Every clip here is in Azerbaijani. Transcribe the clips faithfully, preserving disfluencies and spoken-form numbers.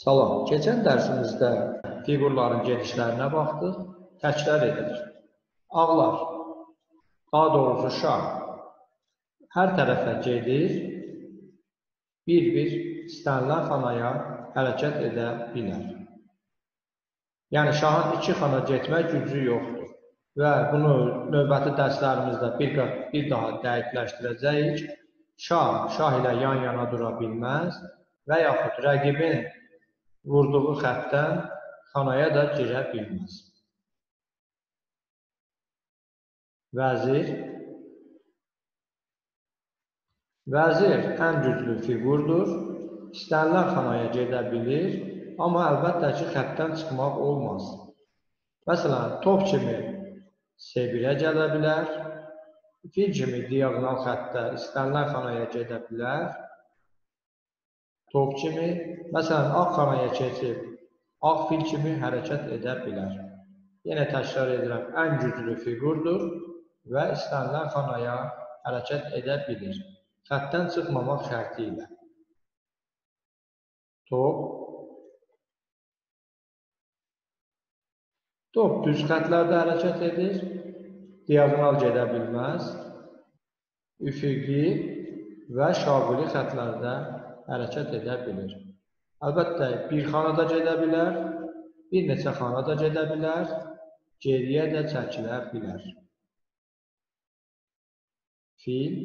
Salam. Keçən dərsimizdə fiqurların gedişlərinə baxdıq, təkrar edilir. Ağlar, daha doğrusu şah hər tərəfə gedir, bir-bir istənilən xanaya hərəkət edə bilər. Yəni, şahın iki xana getmək gücü yoxdur və bunu növbəti dərslərimizdə bir, bir daha dəqiqləşdirəcəyik. Şah, şah ilə yan-yana dura bilməz və yaxud rəqibin vurduğu xəttdən xanaya da girə bilməz. Vəzir. Vəzir ən güclü fiqurdur. İstənilən xanaya gedə bilir, amma əlbəttə ki, xəttdən çıxmaq olmaz. Məsələn, top kimi C birə gələ bilər, fil kimi diagonal xəttdə istənilən xanaya gedə bilər, top kimi, məsələn, ağ xanaya keçib, ağ fil kimi hərəkət edə bilər. Yenə təkrar edirəm, ən güclü fiqurdur və istənilən xanaya hərəkət edə bilir. Xəttdən çıxmamaq şərti ilə. Top. Top düz xəttlərdə hərəkət edir, diagonal gedə bilməz, üfüqi və şaquli xəttlərdə hərəkət edə bilir. Əlbəttə, bir xanada gedə bilər, bir neçə xanada gedə bilər, geriyə də çəkilə bilər. Fil.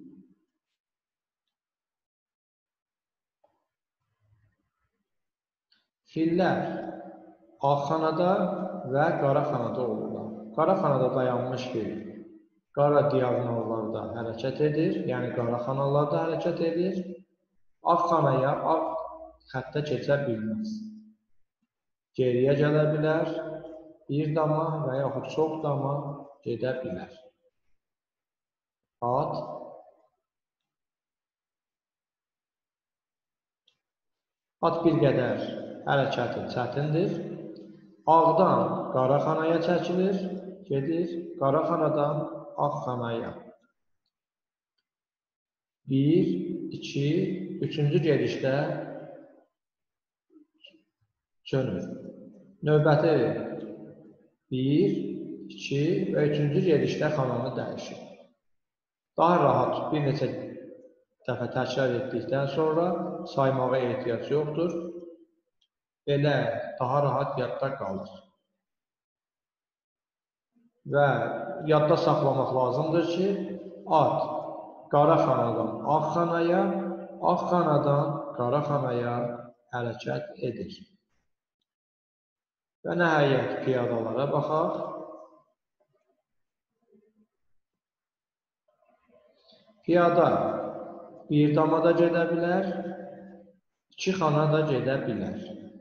Fillər ağ xanada və qara xanada olurlar. Qara xanada dayanmış fil qara diagonallarda hərəkət edir, yəni qara xanalarda hərəkət edir. Ağ xanaya, ağ xəttə keçə bilməz. Geriyə gələ bilər, bir dama və yaxud çox dama gedə bilər. At. At bir qədər hərəkəti çətindir. Ağdan qara xanaya çəkilir, gedir, qara xanadan ağ xanaya. Bir, iki, üçüncü gedişdə çönür. Növbəti bir, iki və üçüncü gedişdə xananı dəyişir. Daha rahat bir neçə dəfə təkrar etdikdən sonra saymağa ehtiyac yoxdur. Belə daha rahat yadda qalır. Və yadda saxlamaq lazımdır ki, at qara xanadan ağ xanaya, ağ xanadan qara xanaya hərəkət edir. Və nəhayət piyadalara baxaq. Piyada bir damada gedə bilər, iki xana da gedə bilər.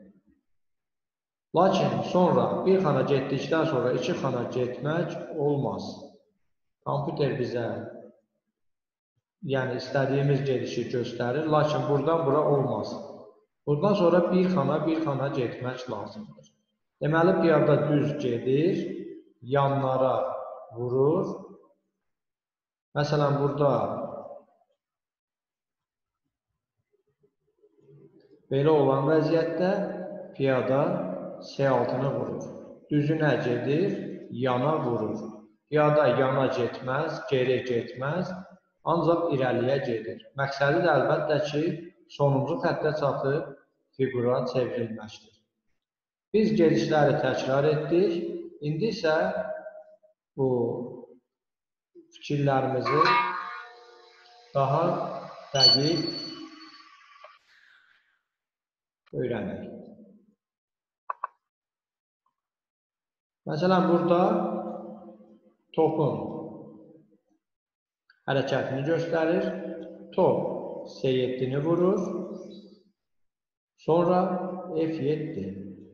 Lakin sonra bir xana getdikdən sonra iki xana getmək olmaz. Kompüter bizə yəni istədiyimiz gedişi göstərir, lakin buradan bura olmaz. Buradan sonra bir xana bir xana getmək lazımdır. Deməli, piyada düz gedir, yanlara vurur. Məsələn, burada belə olan vəziyyətdə piyada C altını vurur. Düzünə gedir, yana vurur. Piyada yana getməz, geri getməz, ancaq irəliyə gedir. Məqsədi də əlbəttə ki, sonuncu xəttə çatıb fiqura çevrilməkdir. Biz gedişləri təkrar etdik. İndi isə bu fikirlərimizi daha dəqiq öyrənək. Məsələn, burada topun hərəkətini göstərir. Top C yeddini vurur. Sonra F yeddi.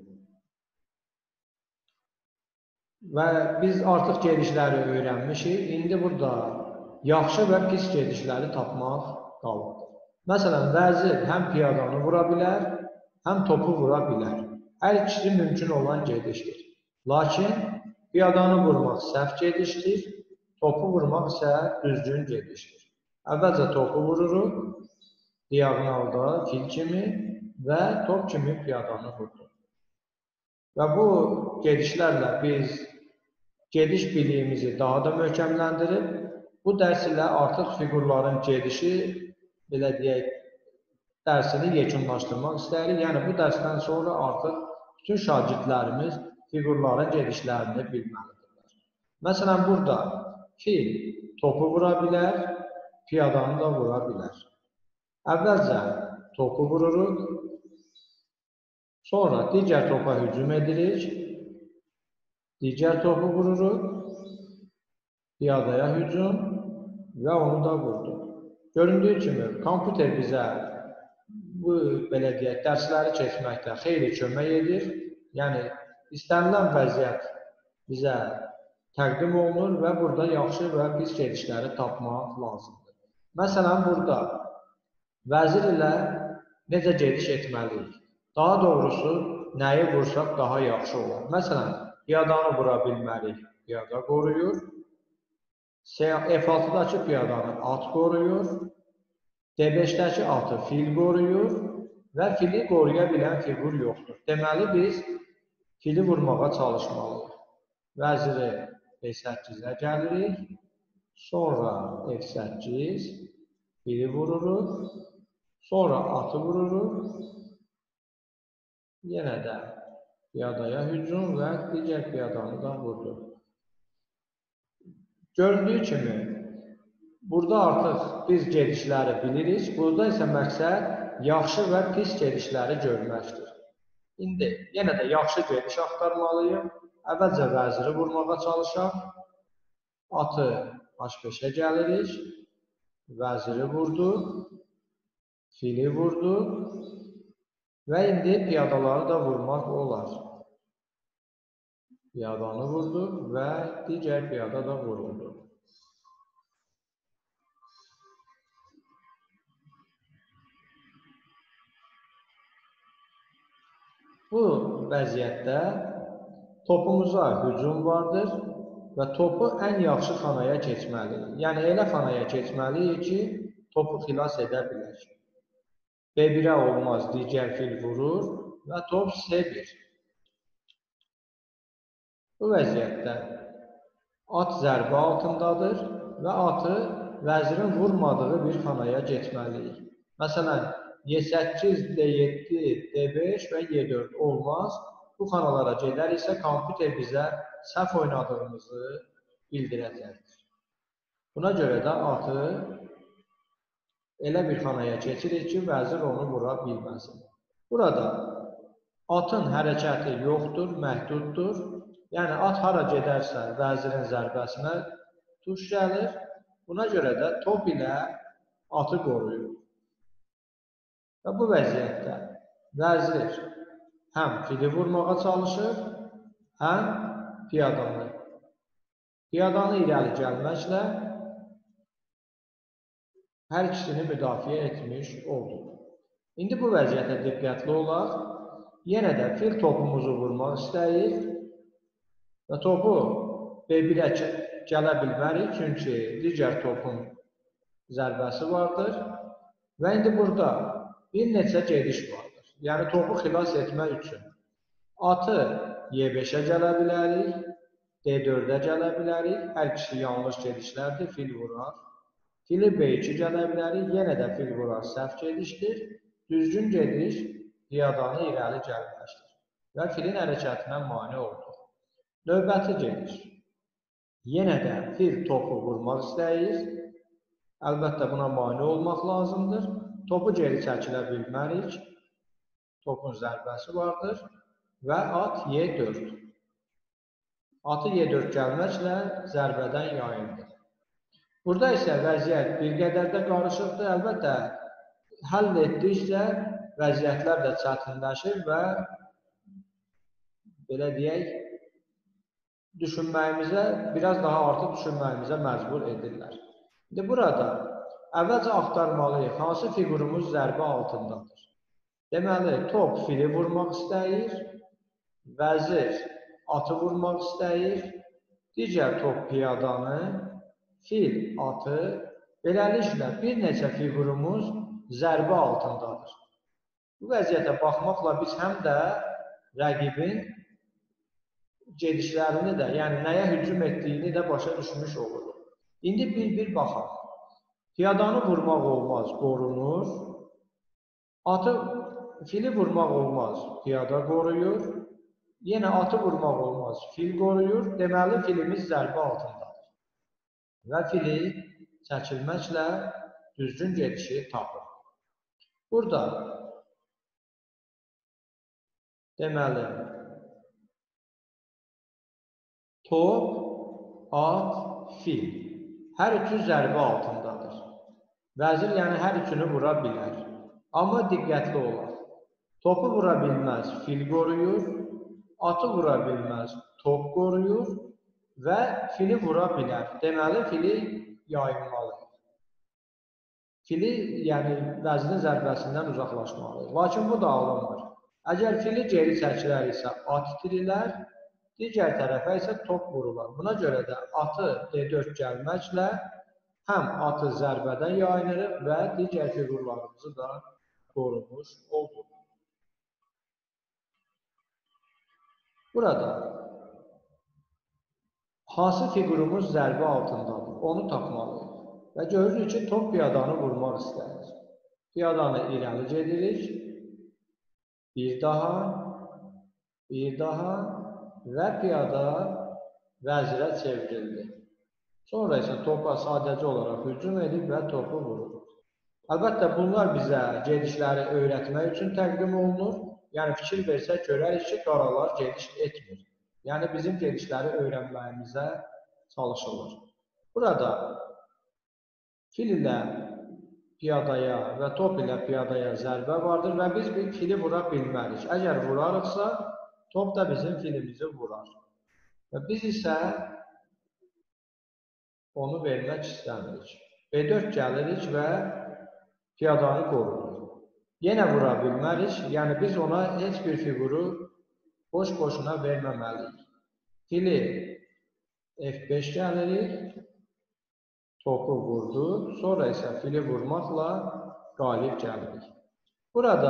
Və biz artıq gedişləri öyrənmişik. İndi burada yaxşı və pis gedişləri tapmaq qalıbdır. Məsələn, vəzir həm piyadanı vura bilər, həm topu vura bilər. Hər ikisi mümkün olan gedişdir. Lakin piyadanı vurmaq səhv gedişdir, topu vurmaq isə düzgün gedişdir. Əvvəlcə topu vururuq, diagonalda fil kimi və top kimi piyadanı vurdu. Və bu gedişlərlə biz gediş biliyimizi daha da möhkəmləndirib, bu dərs ilə artıq fiqurların gedişi, belə deyək, dərsini yekunlaşdırmaq istəyirik. Yəni, bu dərsdən sonra artıq bütün şagirdlərimiz fiqurların gedişlərini bilməlidirlər. Məsələn, burada fil topu vura bilər, piyadanı da vura bilər. Əvvəlcə topu vururuq, sonra digər topa hücum edirik, digər topu vururuq, piyadaya hücum və onu da vurduq. Göründüyü kimi, kompüter bizə bu, belə deyək, dərsləri keçməkdə xeyli kömək edir. Yəni, istənilən vəziyyət bizə təqdim olunur və burada yaxşı və pis gedişləri tapmaq lazımdır. Məsələn, burada vəzir ilə necə gediş etməliyik? Daha doğrusu, nəyi vursaq daha yaxşı olar? Məsələn, piyadanı vura bilmərik, piyada qoruyur. F altıdakı piyadanı at qoruyur. D beşdəki atı fil qoruyur və fili qoruya bilən fiqur yoxdur. Deməli, biz fili vurmağa çalışmalıyıq. Vəziri B səkkizə gəlirik, sonra F səkkiz, fili vururuq, sonra atı vururuq, yenə də piyadaya hücum və digər piyadanı da vurduq. Göründüyü kimi, burada artıq biz gedişləri bilirik, burada isə məqsəd yaxşı və pis gedişləri görməkdir. İndi yenə də yaxşı gediş axtarmalıyım. Əvvəlcə vəziri vurmağa çalışaq. Atı H beşə gəlirik, vəziri vurdu, fili vurdu və indi piyadaları da vurmaq olar. Piyadanı vurdu və digər piyada da vuruldu. Bu vəziyyətdə topumuza hücum vardır və topu ən yaxşı xanaya keçməliyik. Yəni, elə xanaya keçməliyik ki, topu xilas edə bilək. B birə olmaz, digər fil vurur və top C bir. Bu vəziyyətdə at zərbə altındadır və atı vəzirin vurmadığı bir xanaya keçməliyik. Məsələn, Y səkkiz, D yeddi, D beş və Y dörd olmaz. Bu xanalara gedəriksə, kompüter bizə səhv oynadığımızı bildirəcəkdir. Buna görə də atı elə bir xanaya keçirik ki, vəzir onu vura bilməsin. Burada atın hərəkəti yoxdur, məhduddur. Yəni, at hara gedərsə, vəzirin zərbəsinə tuş gəlir. Buna görə də top ilə atı qoruyur. Və bu vəziyyətdə vəzir həm fili vurmağa çalışır, həm piyadanı. Piyadanı irəli gəlməklə hər ikisini müdafiə etmiş oldu. İndi bu vəziyyətə diqqətli olaq. Yenə də fil topumuzu vurmaq istəyir və topu B birə gələ bilmərik, çünki digər topun zərbəsi vardır. Və indi burada bir neçə gediş vardır. Yəni, topu xilas etmək üçün atı Y beşə gələ bilərik, D dördə gələ bilərik. Hər ikisi yanlış gedişlərdir, fil vurar. Fili B iki gələ bilərik, yenə də fil vurar, səhv gedişdir. Düzgün gediş piyadanı irəli gəlməkdir və filin hərəkətinə mane olduq. Növbəti gediş. Yenə də fil topu vurmaq istəyir. Əlbəttə, buna mane olmaq lazımdır. Topu geri çəkilə bilmərik. Topun zərbəsi vardır və at Y dörd. Atı Y dörd gəlməklə zərbədən yayındır. Burada isə vəziyyət bir qədər də qarışıqdır. Əlbəttə, həll etdikcə vəziyyətlər də çətinləşir və belə deyək, düşünməyimizə, biraz daha artıq düşünməyimizə məcbur edirlər. İndi burada əvvəlcə axtarmalıyıq, hansı fiqurumuz zərbə altındadır. Deməli, top fili vurmaq istəyir, vəzir atı vurmaq istəyir, digər top piyadanı, fil atı, beləliklə bir neçə fiqurumuz zərbə altındadır. Bu vəziyyətə baxmaqla biz həm də rəqibin gedişlərini də, yəni nəyə hücum etdiyini də başa düşmüş oluruq. İndi bir-bir baxaq. Piyadanı vurmaq olmaz, qorunur. Atı, fili vurmaq olmaz, piyada qoruyur. Yenə atı vurmaq olmaz, fil qoruyur. Deməli, filimiz zərbə altındadır. Və fili çəkilməklə düzgün gedişi tapır. Burada deməli, top, at, fil. Hər üçü zərbə altındadır. Vəzir yəni hər üçünü vura bilər. Amma diqqətli olaq. Topu vura bilməz, fil qoruyur. Atı vura bilməz, top qoruyur. Və fili vura bilər. Deməli, fili yayınmalıyıq. Fili, yəni vəzirin zərbəsindən uzaqlaşmalıyıq. Lakin bu da alınmır. Əgər fili geri çəkilərsə, at itirilər. Digər tərəfə isə top vurular. Buna görə də atı D dörd gəlməklə həm atı zərbədən yayınırıq və digər fiqurlarımızı da qorumuş olduq. Burada hansı fiqurumuz zərbə altındadır? Onu tapmalıyıq. Və görürük ki, top piyadanı vurmaq istəyir. Piyadanı irəli gedirik. Bir daha, bir daha və piyada vəzirə çevrildi. Sonra isə topa sadəcə olaraq hücum edib və topu vurur. Əlbəttə, bunlar bizə gedişləri öyrətmək üçün təqdim olunur. Yəni, fikir versək, görərik ki, qaralar gediş etmir. Yəni, bizim gedişləri öyrənməyimizə çalışılır. Burada fil ilə piyadaya və top ilə piyadaya zərbə vardır və biz bir fili vura bilmərik. Əgər vurarıqsa, top da bizim filimizi vurar. Və biz isə onu vermək istəmirik. B dörd gəlirik və piyadanı qoruduq. Yenə vura bilmərik, yəni biz ona heç bir fiquru boş-boşuna verməməliyik. Fili F beş gəlirik, topu vurduq, sonra isə fili vurmaqla qalib gəlirik. Burada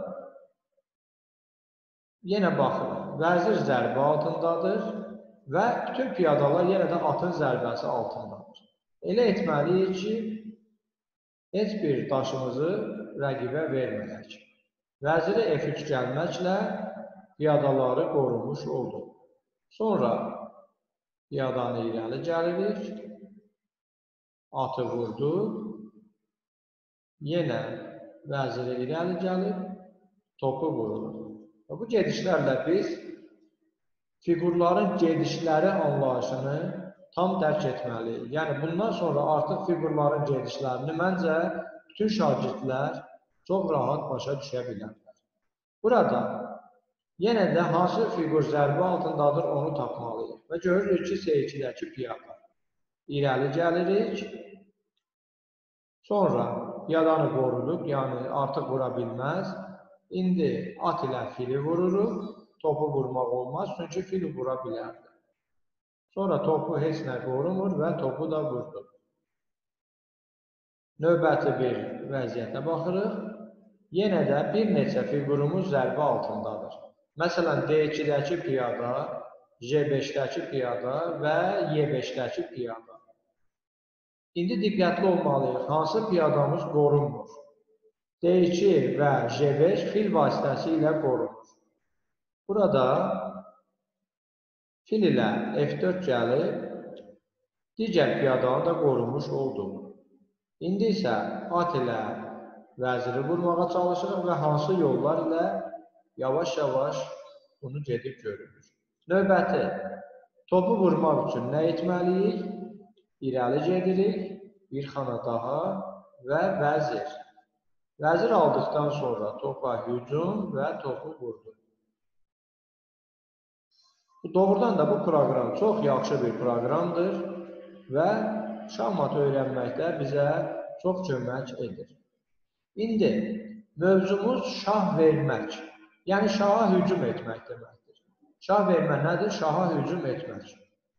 yenə baxın, vəzir zərbə altındadır və bütün piyadalar yenə də atın zərbəsi altındadır. Elə etməliyik ki, heç bir daşımızı rəqibə verməyək. Vəziri F üç gəlməklə piyadaları qorumuş olduq. Sonra piyadanı irəli gəlirik, atı vurduq, yenə vəziri irəli gəlib, topu vururuq. Bu gedişlərlə biz fiqurların gedişləri anlayışını tam dərk etməliyik. Yəni, bundan sonra artıq fiqurların gedişlərini məncə bütün şagirdlər çox rahat başa düşə bilərlər. Burada yenə də hansı fiqur zərbə altındadır, onu tapmalıyıq. Və görürük ki, S ikidəki piyada. İrəli gəlirik, sonra piyadanı qoruduq, yəni artıq vura bilməz. İndi at ilə fili vururuq, topu vurmaq olmaz, çünki fili vura bilərdi. Sonra topu heç nə qorumur və topu da vurduq. Növbəti bir vəziyyətə baxırıq. Yenə də bir neçə fiqurumuz zərbə altındadır. Məsələn, D ikidəki piyada, J beşdəki piyada və Y beşdəki piyada. İndi diqqətli olmalıyıq, hansı piyadamız qorunmur. D iki və J beş fil vasitəsilə qorunur. Burada fil ilə F dörd gəlib, digər piyadanı da qorunmuş olduq. İndi isə at ilə vəziri vurmağa çalışırıq və hansı yollar ilə yavaş-yavaş bunu gedib görürük. Növbəti, topu vurmaq üçün nə etməliyik? İrəli gedirik, bir xana daha və vəzir. Vəzir aldıqdan sonra topa hücum və topu vurdu. Doğrudan da bu proqram çox yaxşı bir proqramdır və şahmat öyrənməkdə bizə çox kömək edir. İndi mövzumuz şah vermək, yəni şaha hücum etmək deməkdir. Şah vermək nədir? Şaha hücum etmək.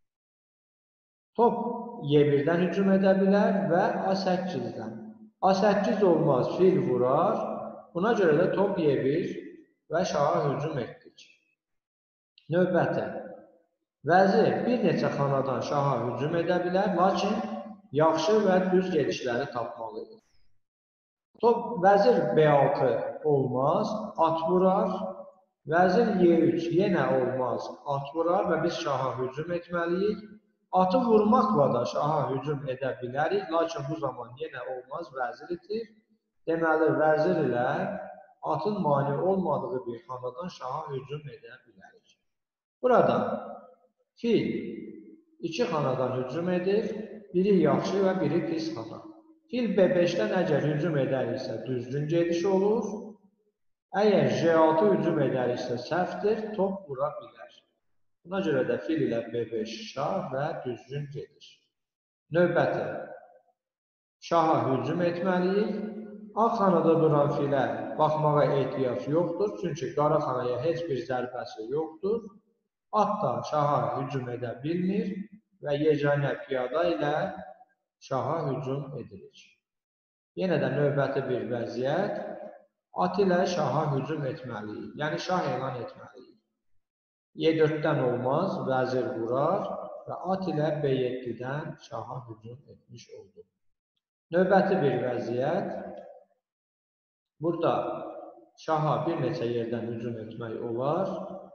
Top Y birdən hücum edə bilər və A səkkizdən. A səkkiz olmaz, fil vurar. Buna görə də top Y bir və şaha hücum etdik. Növbəti. Vəzir bir neçə xanadan şaha hücum edə bilər, lakin yaxşı və düz gedişləri tapmalıdır. Top vəzir B altı olmaz, at vurar. Vəzir Y üç yenə olmaz, at vurar və biz şaha hücum etməliyik. Atı vurmaqla da şaha hücum edə bilərik, lakin bu zaman yenə olmaz, vəzir itir. Deməli, vəzir ilə atın mani olmadığı bir xanadan şaha hücum edə bilərik. Burada fil iki xanadan hücum edir, biri yaxşı və biri pis xana. Fil B beşdən əgər hücum edəriksə düzgün gediş olur. Əgər J altı hücum edəriksə səhvdir, top vura bilər. Buna görə də fil ilə B beş şah və düzgün gedir. Növbəti. Şaha hücum etməliyik. Ağ xanada duran filə baxmağa ehtiyac yoxdur, çünki qara xanaya heç bir zərbəsi yoxdur. At da şaha hücum edə bilmir və yeganə piyada ilə şaha hücum edilir. Yenə də növbəti bir vəziyyət. At ilə şaha hücum etməliyik, yəni şah elan etməliyik. Y dörddən olmaz, vəzir vurar və at ilə B yeddidən şaha hücum etmiş oldu. Növbəti bir vəziyyət. Burada şaha bir neçə yerdən hücum etmək olar.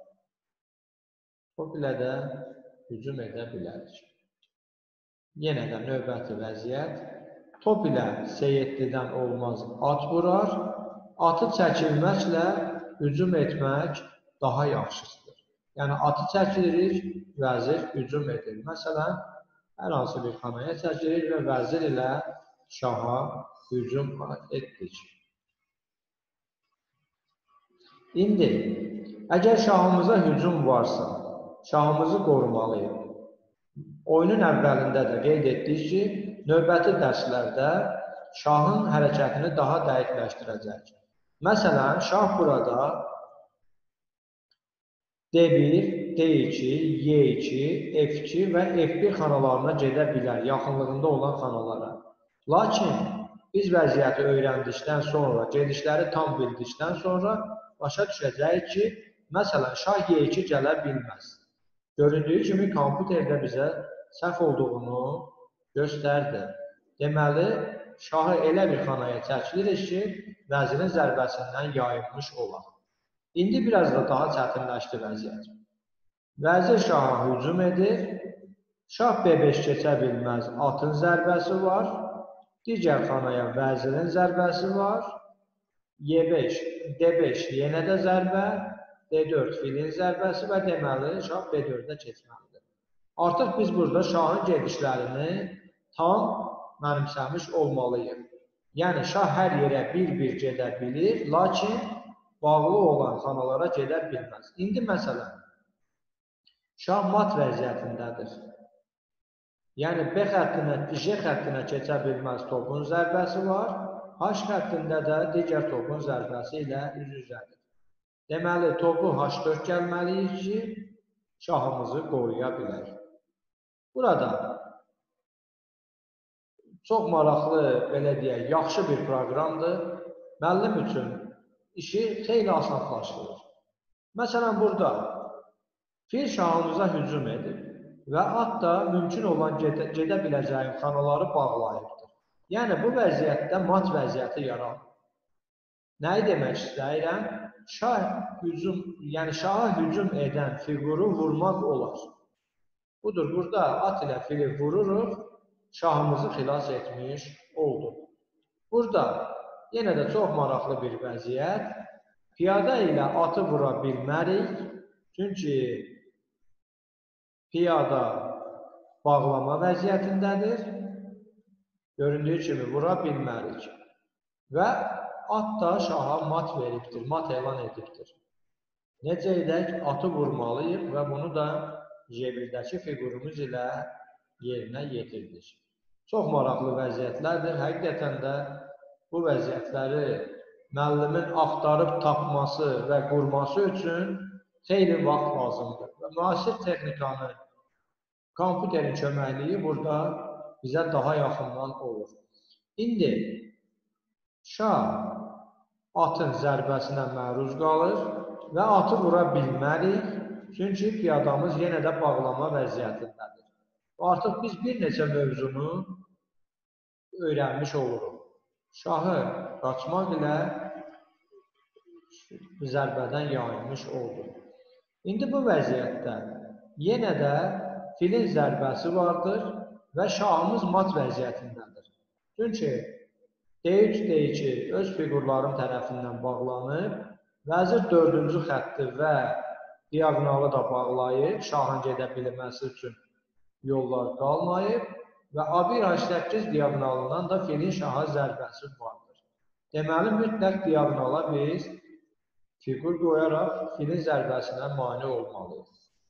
Top ilə də hücum edə bilərik. Yenə də növbəti vəziyyət. Top ilə C yeddidən olmaz, at vurar. Atı çəkilməklə hücum etmək daha yaxşısıdır. Yəni, atı çəkilirik, vəzir hücum edir. Məsələn, hər hansı bir xanaya çəkilir və vəzir ilə şaha hücum etdik. İndi, əgər şahımıza hücum varsa, şahımızı qorumalıyıq. Oyunun əvvəlində də qeyd etdik ki, növbəti dərslərdə şahın hərəkətini daha dəqiqləşdirəcək. Məsələn, şah burada D bir, D iki, Y iki, F iki və F bir xanalarına gedə bilər, yaxınlığında olan xanalara. Lakin biz vəziyyəti öyrəndikdən sonra, gedişləri tam bildikdən sonra başa düşəcəyik ki, məsələn, şah Y iki gələ bilməz. Göründüyü kimi, kompüterdə bizə səhv olduğunu göstərdi. Deməli, şahı elə bir xanaya çəkilirik ki, vəzirin zərbəsindən yayılmış olaq. İndi biraz da daha çətinləşdi vəziyyət. Vəzir şaha hücum edir. Şah B beş keçə bilməz, atın zərbəsi var. Digər xanaya vəzirin zərbəsi var. Y beş, D beş yenə də zərbə. D dörd filin zərbəsi və deməli şah B dördə keçməlidir. Artıq biz burada şahın gedişlərini tam mənimsəmiş olmalıyıq. Yəni, şah hər yerə bir-bir gedə bilir, lakin bağlı olan xanalara gedə bilməz. İndi məsələn, şah mat vəziyyətindədir. Yəni, B xəttinə, J xəttinə keçə bilməz, topun zərbəsi var. H xəttində də digər topun zərbəsi ilə üz-üzədir. Deməli, topu H dörd gəlməliyik ki, şahımızı qoruya bilər. Burada çox maraqlı, belə deyək, yaxşı bir proqramdır. Müəllim üçün işi xeyli asanlaşdırır. Məsələn, burada fil şahımıza hücum edir və at da mümkün olan gedə, gedə biləcəyim xanaları bağlayıbdır. Yəni, bu vəziyyətdə mat vəziyyəti yaranır. Nəyi demək istəyirəm? Şah hücum, yəni şaha hücum edən fiquru vurmaq olar. Budur, burada at ilə fili vururuq, şahımızı xilas etmiş oldu. Burada yenə də çox maraqlı bir vəziyyət. Piyada ilə atı vura bilmərik. Çünki piyada bağlama vəziyyətindədir. Göründüyü kimi vura bilmərik. Və at da şaha mat veribdir, mat elan edibdir. Necə edək? Atı vurmalıyıq və bunu da J birdəki fiqurumuz ilə yerinə yetirdik. Çox maraqlı vəziyyətlərdir. Həqiqətən də bu vəziyyətləri müəllimin axtarıb tapması və qurması üçün xeyli vaxt lazımdır. Və müasir texnikanı, kompüterin köməkliyi burada bizə daha yaxından olur. İndi şah atın zərbəsinə məruz qalır və atı vura bilmərik, çünki piyadamız yenə də bağlama vəziyyətindədir. Artıq biz bir neçə mövzunu öyrənmiş oluruq. Şahı qaçmaq ilə zərbədən yayınmış oldu. İndi bu vəziyyətdə yenə də filin zərbəsi vardır və şahımız mat vəziyyətindədir. Çünki D üç D iki öz fiqurlarım tərəfindən bağlanıb, vəzir dördüncü xətti və diaqonalı da bağlayıb, şahın gedə bilməsi üçün yollar qalmayıb və A bir H səkkiz diaqonalından da filin şaha zərbəsi vardır. Deməli, mütləq diaqonala biz fiqur qoyaraq filin zərbəsinə mane olmalıyıq.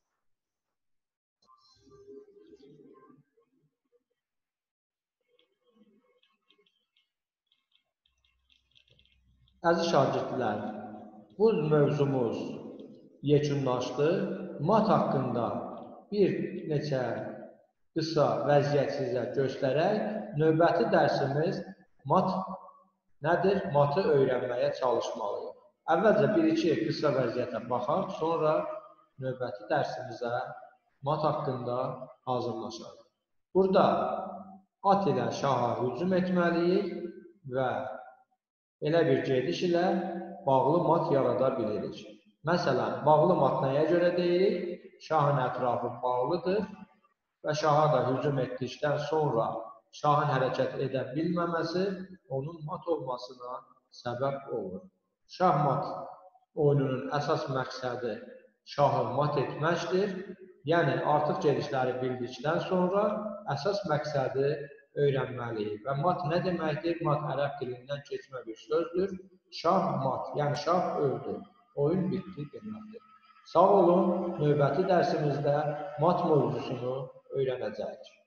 Əziz şagirdlər, bu mövzumuz yekunlaşdı. Mat haqqında bir neçə qısa vəziyyət sizə göstərək, növbəti dərsimiz mat nədir? Matı öyrənməyə çalışmalıyıq. Əvvəlcə bir-iki qısa vəziyyətə baxaq, sonra növbəti dərsimizə mat haqqında hazırlaşaq. Burada at ilə şaha hücum etməliyik və elə bir gediş ilə bağlı mat yarada bilirik. Məsələn, bağlı mat nəyə görə deyirik? Şahın ətrafı bağlıdır və şaha da hücum etdikdən sonra şahın hərəkət edə bilməməsi onun mat olmasına səbəb olur. Şahmat oyununun əsas məqsədi şahı mat etməkdir. Yəni, artıq gedişləri bildikdən sonra əsas məqsədi öyrənməliyik. Və mat nə deməkdir? Mat ərəb dilindən keçmə bir sözdür. Şah mat, yəni şah öldü. Oyun bitdi deməkdir. Sağ olun, növbəti dərsimizdə mat mövzusunu öyrənəcəyik.